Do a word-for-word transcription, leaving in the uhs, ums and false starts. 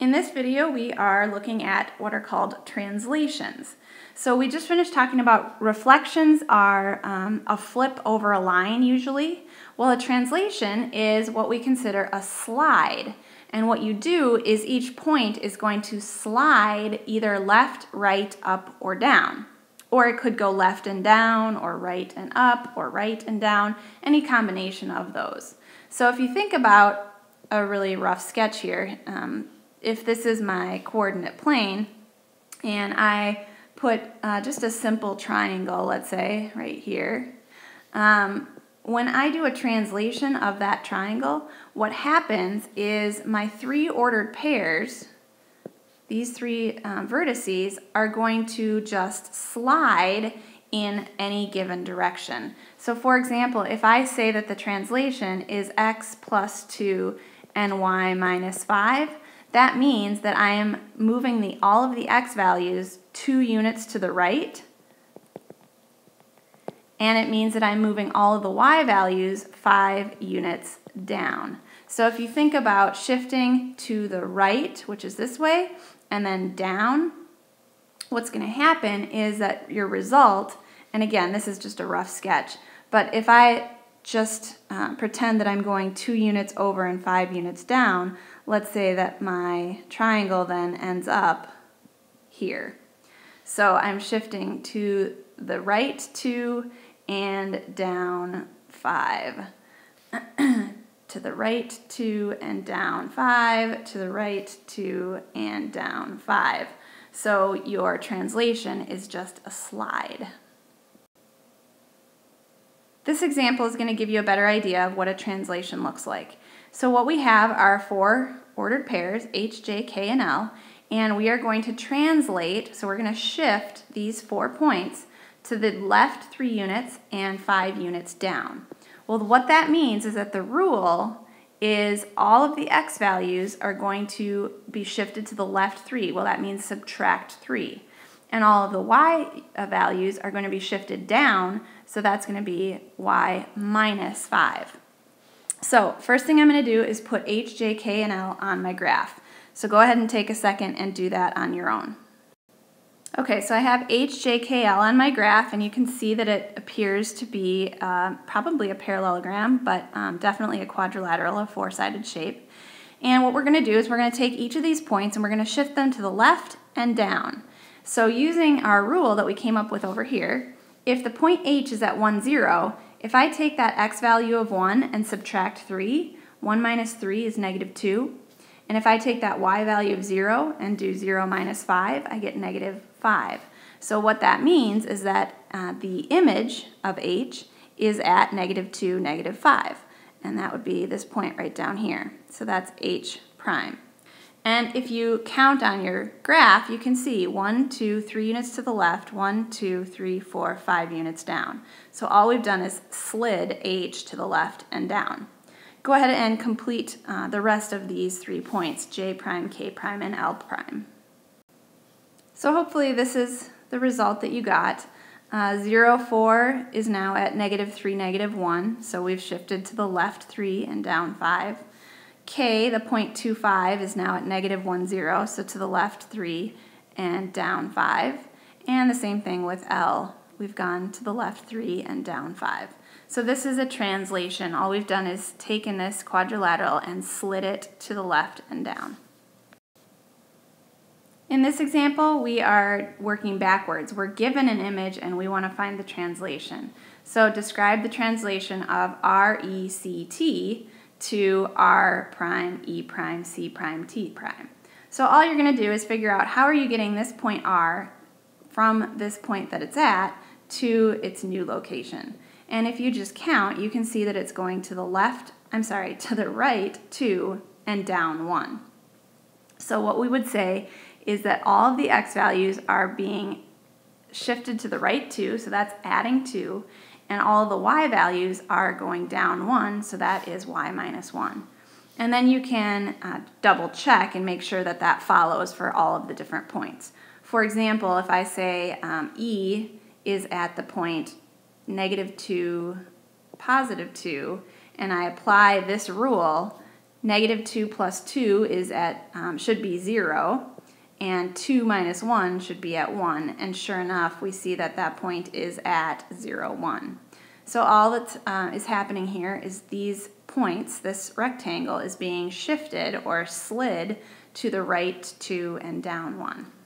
In this video, we are looking at what are called translations. So we just finished talking about reflections are um, a flip over a line usually. Well, a translation is what we consider a slide. And what you do is each point is going to slide either left, right, up, or down. Or it could go left and down, or right and up, or right and down, any combination of those. So if you think about a really rough sketch here, um, if this is my coordinate plane, and I put uh, just a simple triangle, let's say, right here, um, when I do a translation of that triangle, what happens is my three ordered pairs, these three um, vertices, are going to just slide in any given direction. So for example, if I say that the translation is x plus two and y minus five, that means that I am moving the, all of the x values two units to the right, and it means that I'm moving all of the y values five units down. So if you think about shifting to the right, which is this way, and then down, what's going to happen is that your result, and again, this is just a rough sketch, but if I just uh, pretend that I'm going two units over and five units down, let's say that my triangle then ends up here. So I'm shifting to the right two and down five. To the right two and down five, to the right two and down five. So your translation is just a slide. This example is going to give you a better idea of what a translation looks like. So what we have are four ordered pairs, H, J, K, and L, and we are going to translate, so we're going to shift these four points to the left three units and five units down. Well, what that means is that the rule is all of the x values are going to be shifted to the left three. Well, that means subtract three. And all of the y values are going to be shifted down, so that's going to be y minus five. So first thing I'm going to do is put H, J, K, and L on my graph. So go ahead and take a second and do that on your own. Okay, so I have H, J, K, L on my graph, and you can see that it appears to be uh, probably a parallelogram, but um, definitely a quadrilateral, a four-sided shape. And what we're going to do is we're going to take each of these points and we're going to shift them to the left and down. So using our rule that we came up with over here, if the point H is at one, zero, if I take that x value of one and subtract three, one minus three is negative two. And if I take that y value of zero and do zero minus five, I get negative five. So what that means is that uh, the image of H is at negative two, negative five. And that would be this point right down here. So that's H prime. And if you count on your graph, you can see one, two, three units to the left, one, two, three, four, five units down. So all we've done is slid H to the left and down. Go ahead and complete uh, the rest of these three points, J prime, K prime, and L prime. So hopefully this is the result that you got. Uh, zero, four is now at negative three, negative one, so we've shifted to the left three and down five. K, the point two five, is now at negative one, zero, so to the left three and down five. And the same thing with L. We've gone to the left three and down five. So this is a translation. All we've done is taken this quadrilateral and slid it to the left and down. In this example, we are working backwards. We're given an image and we want to find the translation. So describe the translation of R E C T to R prime, E prime, C prime, T prime. So all you're going to do is figure out how are you getting this point R from this point that it's at to its new location. And if you just count, you can see that it's going to the left, I'm sorry, to the right two and down one. So what we would say is that all of the x values are being shifted to the right two, so that's adding two, and all of the y values are going down one, so that is y minus one. And then you can uh, double check and make sure that that follows for all of the different points. For example, if I say um, E is at the point negative two, positive two, and I apply this rule, negative two plus two is at, um, should be zero, and two minus one should be at one, and sure enough, we see that that point is at zero, one. So all that uh, is happening here is these points, this rectangle, is being shifted or slid to the right two and down one.